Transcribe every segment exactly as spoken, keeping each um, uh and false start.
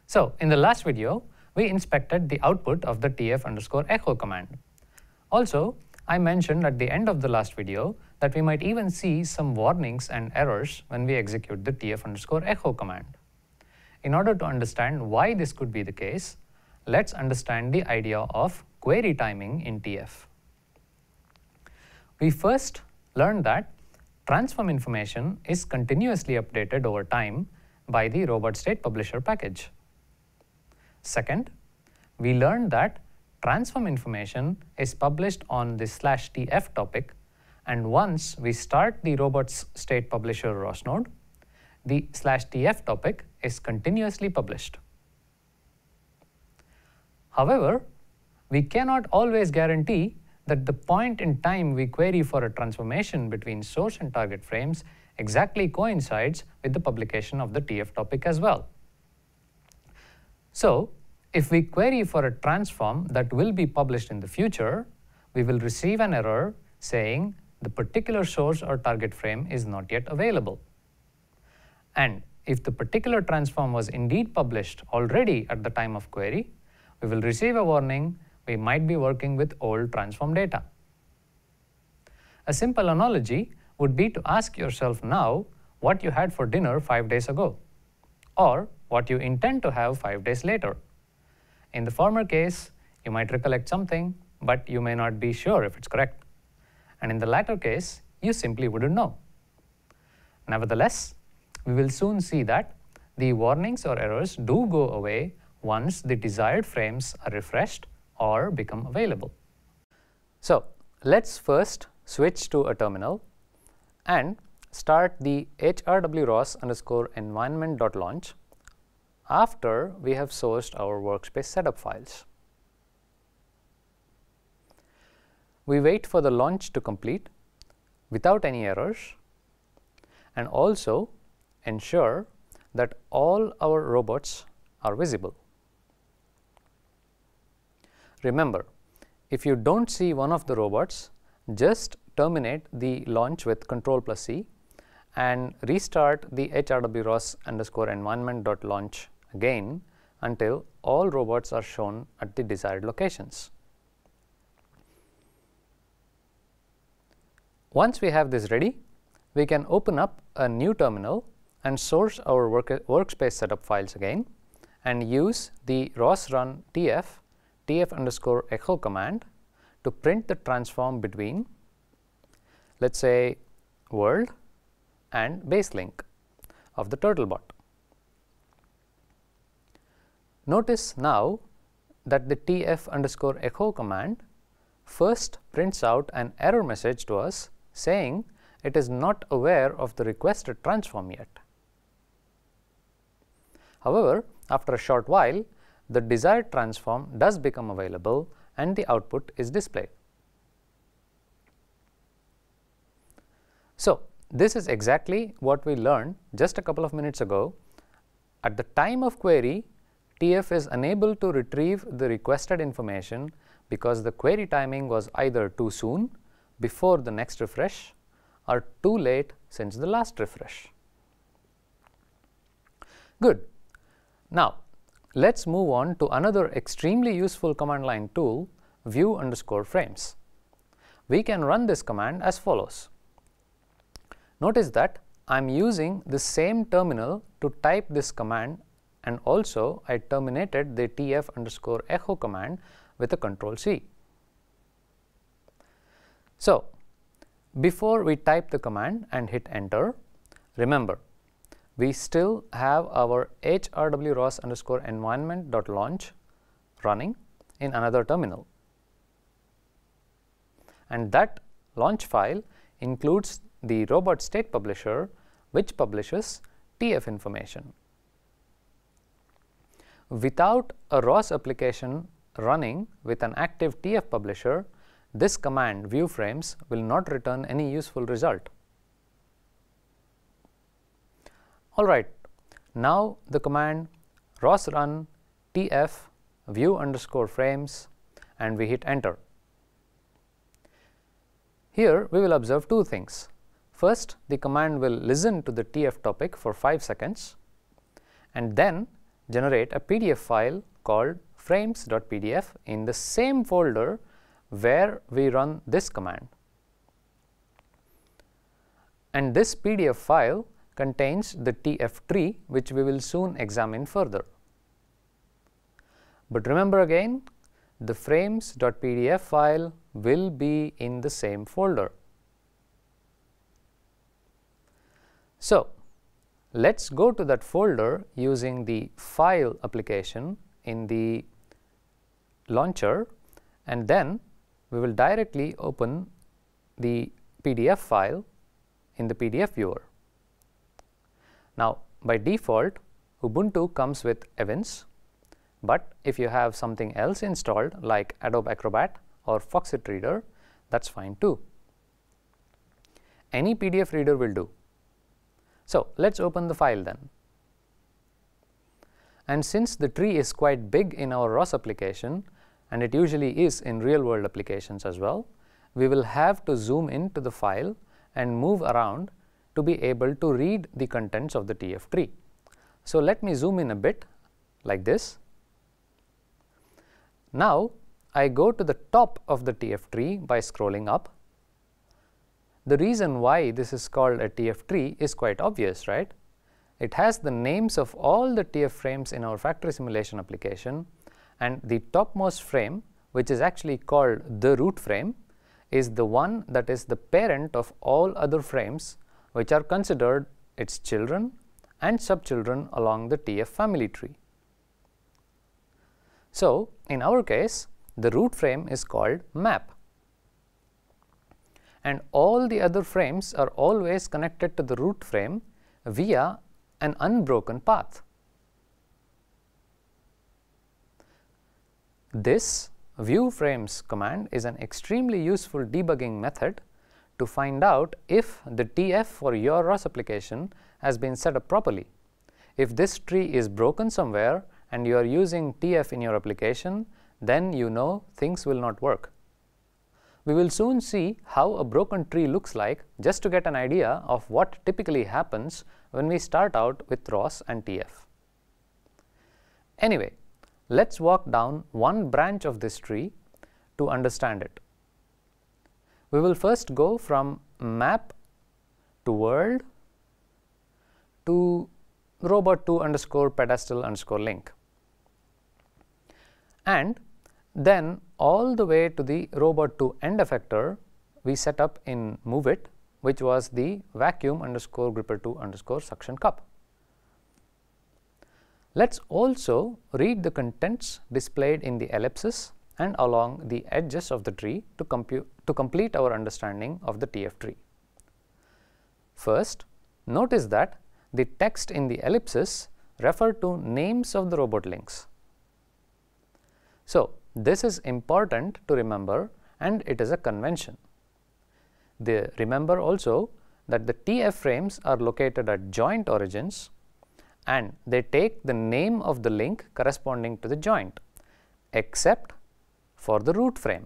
So in the last video, we inspected the output of the tf underscore echo command. Also, I mentioned at the end of the last video that we might even see some warnings and errors when we execute the tf underscore echo command. In order to understand why this could be the case, let's understand the idea of query timing in T F. We first learned that transform information is continuously updated over time by the robot state publisher package. Second, we learned that transform information is published on the slash tf topic, and once we start the robot's state publisher R O S node, the slash tf topic is continuously published. However, we cannot always guarantee that the point in time we query for a transformation between source and target frames exactly coincides with the publication of the tf topic as well. So, if we query for a transform that will be published in the future, we will receive an error saying the particular source or target frame is not yet available. And if the particular transform was indeed published already at the time of query, we will receive a warning we might be working with old transform data. A simple analogy would be to ask yourself now what you had for dinner five days ago, or what you intend to have five days later. In the former case, you might recollect something, but you may not be sure if it's correct. And in the latter case, you simply wouldn't know. Nevertheless, we will soon see that the warnings or errors do go away once the desired frames are refreshed or become available. So let's first switch to a terminal and start the hrwros underscore environment.launch after we have sourced our workspace setup files. We wait for the launch to complete without any errors, and also ensure that all our robots are visible. Remember, if you don't see one of the robots, just terminate the launch with control plus C and restart the hrwros underscore environment.launch again until all robots are shown at the desired locations. Once we have this ready, we can open up a new terminal and source our work workspace setup files again and use the rosrun tf tf underscore echo command to print the transform between, let's say, world and base link of the turtlebot. Notice now that the tf underscore echo command first prints out an error message to us saying it is not aware of the requested transform yet. However, after a short while, the desired transform does become available and the output is displayed. So this is exactly what we learned just a couple of minutes ago. At the time of query, T F is unable to retrieve the requested information because the query timing was either too soon before the next refresh or too late since the last refresh. Good. Now let's move on to another extremely useful command line tool, view underscore frames. We can run this command as follows. Notice that I am using the same terminal to type this command, and also I terminated the tf underscore echo command with a control C. So before we type the command and hit enter, remember we still have our hrwros underscore environment.launch running in another terminal, and that launch file includes the robot state publisher which publishes tf information. Without a R O S application running with an active tf publisher, this command view frames will not return any useful result. Alright, now the command rosrun tf view underscore frames, and we hit enter. Here we will observe two things. First, the command will listen to the tf topic for five seconds, and then generate a P D F file called frames.pdf in the same folder where we run this command. And this P D F file contains the T F tree, which we will soon examine further. But remember again, the frames.pdf file will be in the same folder. So, let us go to that folder using the file application in the launcher, and then we will directly open the P D F file in the P D F viewer. Now, by default, Ubuntu comes with Evince, but if you have something else installed like Adobe Acrobat or Foxit Reader, that is fine too. Any P D F reader will do. So, let us open the file then. And since the tree is quite big in our R O S application, and it usually is in real world applications as well, we will have to zoom into the file and move around to be able to read the contents of the T F tree. So, let me zoom in a bit like this. Now, I go to the top of the T F tree by scrolling up. The reason why this is called a T F tree is quite obvious, right? It has the names of all the T F frames in our factory simulation application, and the topmost frame, which is actually called the root frame, is the one that is the parent of all other frames which are considered its children and subchildren along the T F family tree. So, in our case, the root frame is called map, and all the other frames are always connected to the root frame via an unbroken path. This view frames command is an extremely useful debugging method to find out if the T F for your R O S application has been set up properly. If this tree is broken somewhere and you are using T F in your application, then you know things will not work. We will soon see how a broken tree looks like, just to get an idea of what typically happens when we start out with R O S and T F. Anyway, let us walk down one branch of this tree to understand it. We will first go from map to world to robot two underscore pedestal underscore link, and then all the way to the robot two end effector we set up in MoveIt, which was the vacuum underscore gripper two underscore suction cup. Let us also read the contents displayed in the ellipses and along the edges of the tree to, compute, to complete our understanding of the T F tree. First, notice that the text in the ellipses refer to names of the robot links. So, this is important to remember, and it is a convention. The, remember also that the T F frames are located at joint origins, and they take the name of the link corresponding to the joint, except for the root frame.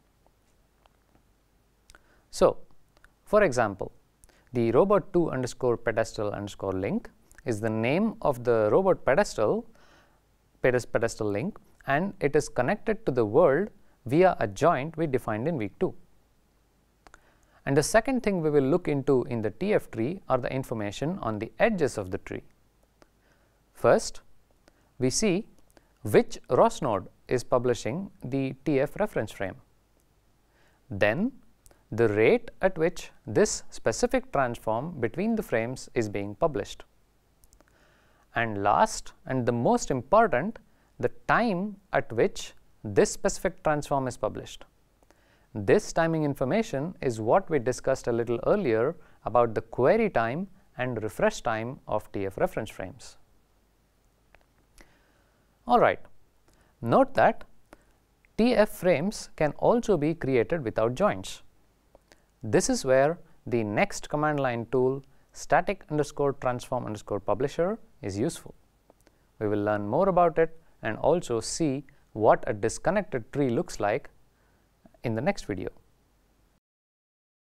So, for example, the robot two underscore pedestal underscore link is the name of the robot pedestal pedestal link, and it is connected to the world via a joint we defined in week two. And the second thing we will look into in the T F tree are the information on the edges of the tree. First, we see which R O S node is publishing the T F reference frame. Then, the rate at which this specific transform between the frames is being published. And last, and the most important, the time at which this specific transform is published. This timing information is what we discussed a little earlier about the query time and refresh time of T F reference frames. Alright, note that T F frames can also be created without joints. This is where the next command line tool static underscore transform underscore publisher is useful. We will learn more about it and also see what a disconnected tree looks like in the next video.